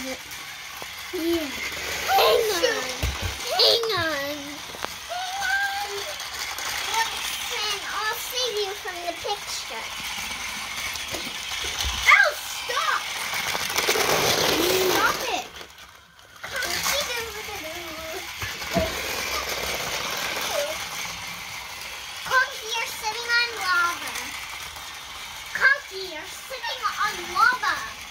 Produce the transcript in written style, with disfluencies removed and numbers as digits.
Yeah. Hang on. Hang on. Listen, I'll save you from the picture. Oh, stop! Stop it. Conky, you're sitting on lava. Conky, you're sitting on lava.